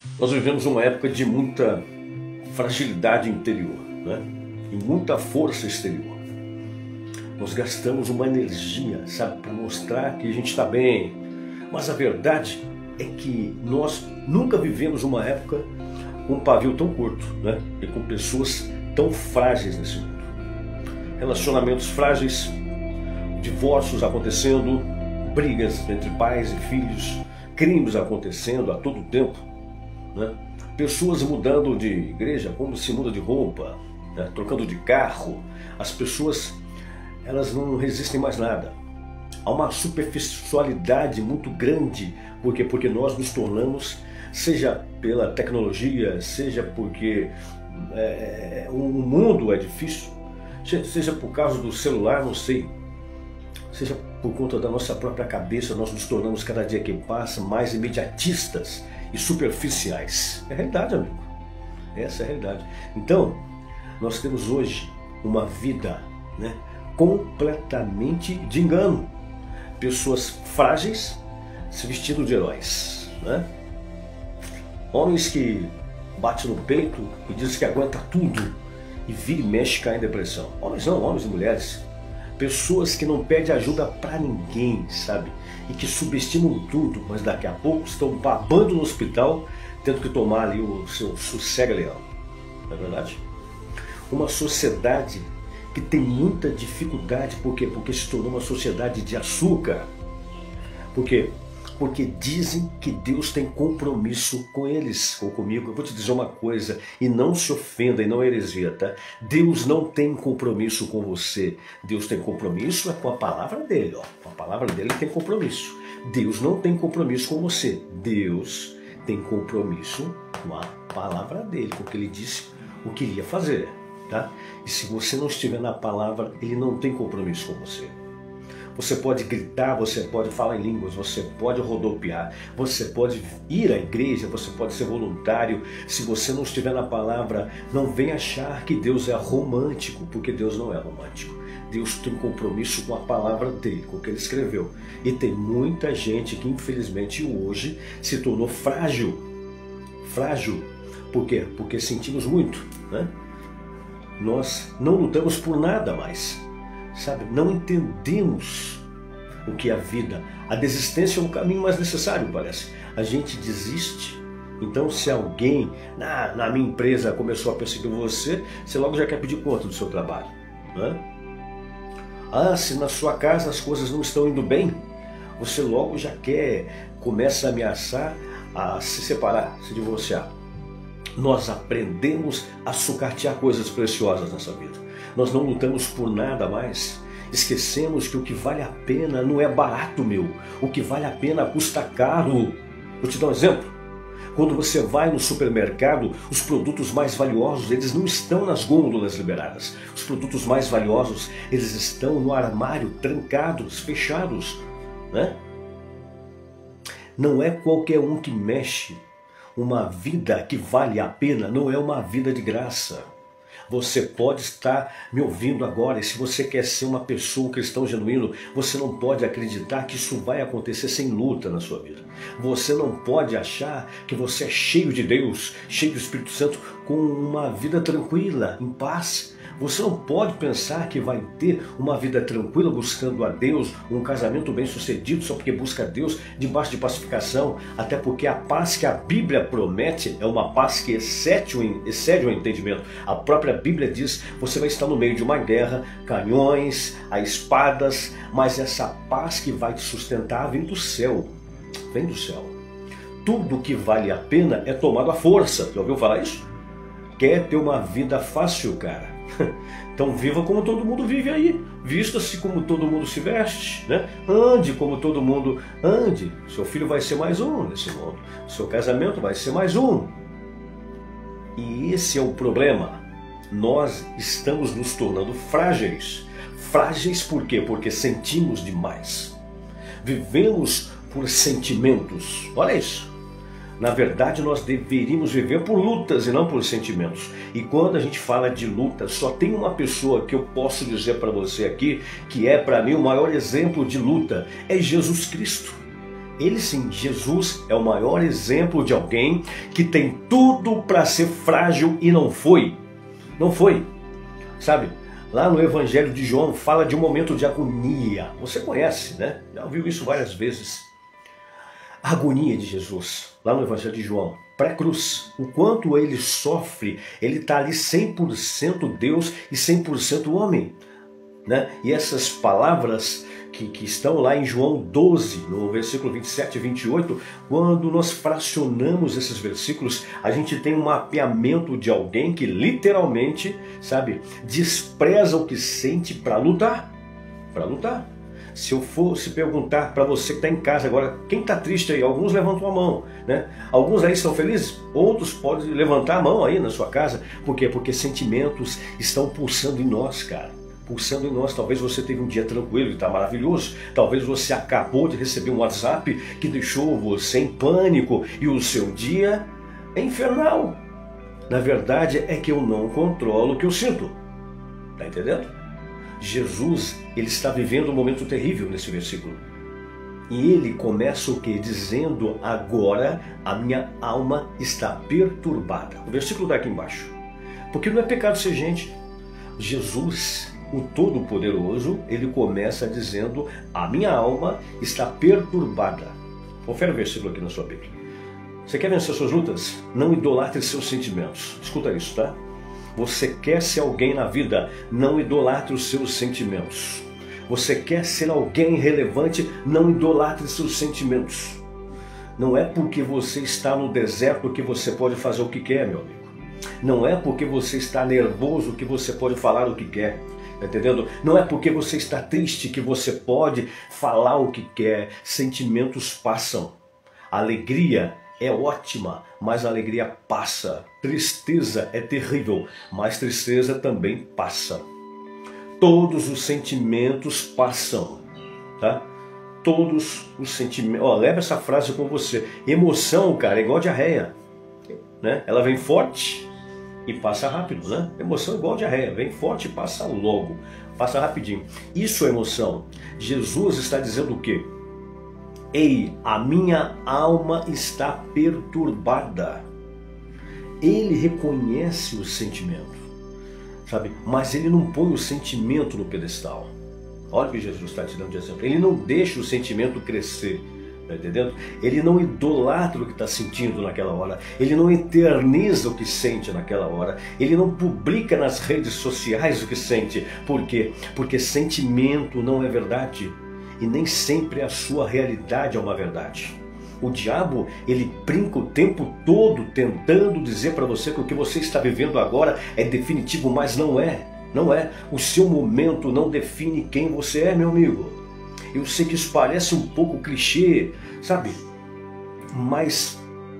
Nós vivemos uma época de muita fragilidade interior, né? E muita força exterior. Nós gastamos uma energia, sabe, para mostrar que a gente está bem. Mas a verdade é que nós nunca vivemos uma época com um pavio tão curto, né? E com pessoas tão frágeis nesse mundo. Relacionamentos frágeis, divórcios acontecendo, brigas entre pais e filhos, crimes acontecendo a todo tempo, né? Pessoas mudando de igreja como se muda de roupa, né? Trocando de carro. As pessoas, elas não resistem mais nada. Há uma superficialidade muito grande, porque nós nos tornamos, seja pela tecnologia, seja porque o mundo é difícil, seja por causa do celular, não sei, seja por conta da nossa própria cabeça, nós nos tornamos cada dia que passa mais imediatistas e superficiais. É a realidade, amigo. Essa é a realidade. Então, nós temos hoje uma vida, né, completamente de engano. Pessoas frágeis se vestindo de heróis, né? Homens que batem no peito e dizem que aguenta tudo e vira e mexe, cai em depressão. Homens não, homens e mulheres. Pessoas que não pedem ajuda pra ninguém, sabe? E que subestimam tudo, mas daqui a pouco estão babando no hospital, tendo que tomar ali o seu sossega-leão. Não é verdade? Uma sociedade que tem muita dificuldade, por quê? Porque se tornou uma sociedade de açúcar. Por quê? Porque dizem que Deus tem compromisso com eles, ou comigo. Eu vou te dizer uma coisa, e não se ofenda, e não é heresia, tá? Deus não tem compromisso com você. Deus tem compromisso com a palavra dele, ó. Com a palavra dele tem compromisso. Deus não tem compromisso com você. Deus tem compromisso com a palavra dele, com o que ele disse, o que ele ia fazer, tá? E se você não estiver na palavra, ele não tem compromisso com você. Você pode gritar, você pode falar em línguas, você pode rodopiar, você pode ir à igreja, você pode ser voluntário. Se você não estiver na palavra, não venha achar que Deus é romântico, porque Deus não é romântico. Deus tem compromisso com a palavra dele, com o que ele escreveu. E tem muita gente que infelizmente hoje se tornou frágil. Frágil. Por quê? Porque sentimos muito, né? Nós não lutamos por nada mais. Sabe, não entendemos o que é a vida. A desistência é um caminho mais necessário, parece. A gente desiste. Então, se alguém na minha empresa começou a perseguir você, você logo já quer pedir conta do seu trabalho, né? Ah, se na sua casa as coisas não estão indo bem, você logo já começa a ameaçar a se separar, se divorciar. Nós aprendemos a sucatear coisas preciosas nessa vida. Nós não lutamos por nada mais. Esquecemos que o que vale a pena não é barato, meu. O que vale a pena custa caro. Vou te dar um exemplo. Quando você vai no supermercado, os produtos mais valiosos, eles não estão nas gôndolas liberadas. Os produtos mais valiosos, eles estão no armário, trancados, fechados, né? Não é qualquer um que mexe. Uma vida que vale a pena não é uma vida de graça. Você pode estar me ouvindo agora, e se você quer ser uma pessoa, um cristão genuíno, você não pode acreditar que isso vai acontecer sem luta na sua vida. Você não pode achar que você é cheio de Deus, cheio do Espírito Santo, com uma vida tranquila, em paz. Você não pode pensar que vai ter uma vida tranquila buscando a Deus, um casamento bem sucedido só porque busca a Deus, debaixo de pacificação, até porque a paz que a Bíblia promete é uma paz que excede o entendimento. A própria Bíblia diz, você vai estar no meio de uma guerra, canhões, espadas, mas essa paz que vai te sustentar vem do céu. Vem do céu. Tudo que vale a pena é tomado à força. Já ouviu falar isso? Quer ter uma vida fácil, cara? Então viva como todo mundo vive aí. Vista-se como todo mundo se veste, né? Ande como todo mundo ande. Seu filho vai ser mais um nesse mundo. Seu casamento vai ser mais um. E esse é o problema. Nós estamos nos tornando frágeis. Frágeis por quê? Porque sentimos demais. Vivemos por sentimentos. Olha isso. Na verdade, nós deveríamos viver por lutas e não por sentimentos. E quando a gente fala de luta, só tem uma pessoa que eu posso dizer para você aqui, que é para mim o maior exemplo de luta, é Jesus Cristo. Ele sim, Jesus é o maior exemplo de alguém que tem tudo para ser frágil e não foi. Não foi. Sabe, lá no Evangelho de João fala de um momento de agonia. Você conhece, né? Já ouviu isso várias vezes. A agonia de Jesus, lá no Evangelho de João, pré-cruz. O quanto ele sofre, ele está ali 100% Deus e 100% homem. Né? E essas palavras que estão lá em João 12, no versículo 27 e 28, quando nós fracionamos esses versículos, a gente tem um mapeamento de alguém que literalmente, sabe, despreza o que sente para lutar. Para lutar. Se eu fosse perguntar para você que está em casa agora, quem está triste aí? Alguns levantam a mão, né? Alguns aí estão felizes, outros podem levantar a mão aí na sua casa. Por quê? Porque sentimentos estão pulsando em nós, cara. Pulsando em nós. Talvez você teve um dia tranquilo e está maravilhoso. Talvez você acabou de receber um WhatsApp que deixou você em pânico e o seu dia é infernal. Na verdade é que eu não controlo o que eu sinto. Tá entendendo? Jesus, ele está vivendo um momento terrível nesse versículo. E ele começa o quê? Dizendo, agora a minha alma está perturbada. O versículo está aqui embaixo. Porque não é pecado ser gente. Jesus, o Todo-Poderoso, ele começa dizendo, a minha alma está perturbada. Confere o versículo aqui na sua Bíblia. Você quer vencer suas lutas? Não idolatre seus sentimentos. Escuta isso, tá? Você quer ser alguém na vida? Não idolatre os seus sentimentos. Você quer ser alguém relevante? Não idolatre seus sentimentos. Não é porque você está no deserto que você pode fazer o que quer, meu amigo. Não é porque você está nervoso que você pode falar o que quer. Tá entendendo? Não é porque você está triste que você pode falar o que quer. Sentimentos passam. Alegria é ótima, mas a alegria passa. Tristeza é terrível, mas tristeza também passa. Todos os sentimentos passam, tá? Todos os sentimentos. Ó, leva essa frase com você. Emoção, cara, é igual diarreia, né? Ela vem forte e passa rápido, né? Emoção é igual diarreia, vem forte e passa logo, passa rapidinho. Isso é emoção. Jesus está dizendo o quê? Ei, a minha alma está perturbada. Ele reconhece o sentimento, sabe? Mas ele não põe o sentimento no pedestal. Olha o que Jesus está te dando de exemplo. Ele não deixa o sentimento crescer, tá entendendo? Ele não idolatra o que está sentindo naquela hora. Ele não eterniza o que sente naquela hora. Ele não publica nas redes sociais o que sente. Por quê? Porque sentimento não é verdade. E nem sempre a sua realidade é uma verdade. O diabo, ele brinca o tempo todo tentando dizer para você que o que você está vivendo agora é definitivo, mas não é. Não é. O seu momento não define quem você é, meu amigo. Eu sei que isso parece um pouco clichê, sabe? Mas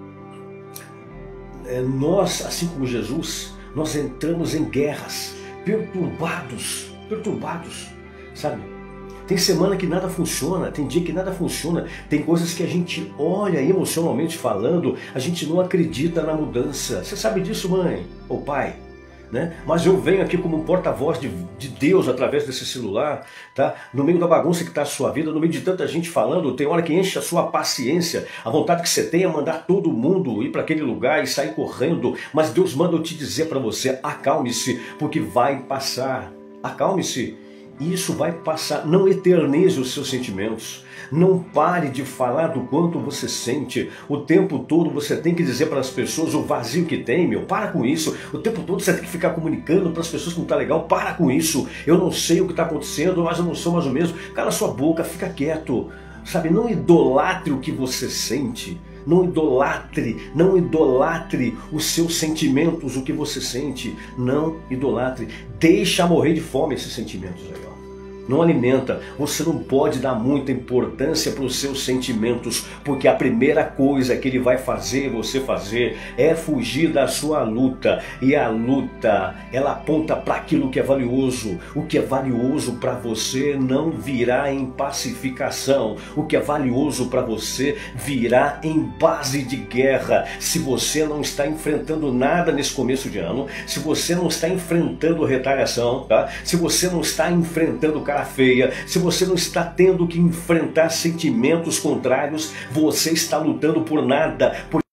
nós, assim como Jesus, nós entramos em guerras, perturbados, sabe? Tem semana que nada funciona, tem dia que nada funciona, tem coisas que a gente olha emocionalmente falando, a gente não acredita na mudança. Você sabe disso, mãe ou pai? Né? Mas eu venho aqui como um porta-voz de Deus através desse celular, tá? No meio da bagunça que está a sua vida, no meio de tanta gente falando, tem hora que enche a sua paciência, a vontade que você tem é mandar todo mundo ir para aquele lugar e sair correndo, mas Deus manda eu te dizer para você, acalme-se, porque vai passar, acalme-se. Isso vai passar. Não eternize os seus sentimentos. Não pare de falar do quanto você sente. O tempo todo você tem que dizer para as pessoas o vazio que tem, meu. Para com isso. O tempo todo você tem que ficar comunicando para as pessoas que não está legal. Para com isso. Eu não sei o que está acontecendo, mas eu não sou mais o mesmo. Cala sua boca, fica quieto. Sabe, não idolatre o que você sente. Não idolatre os seus sentimentos, o que você sente. Não idolatre. Deixa morrer de fome esses sentimentos aí, ó. Não alimenta. Você não pode dar muita importância para os seus sentimentos, porque a primeira coisa que ele vai fazer você fazer é fugir da sua luta. E a luta, ela aponta para aquilo que é valioso. O que é valioso para você não virá em pacificação. O que é valioso para você virá em base de guerra. Se você não está enfrentando nada nesse começo de ano, se você não está enfrentando retaliação, tá? Se você não está enfrentando cara feia, se você não está tendo que enfrentar sentimentos contrários, você está lutando por nada.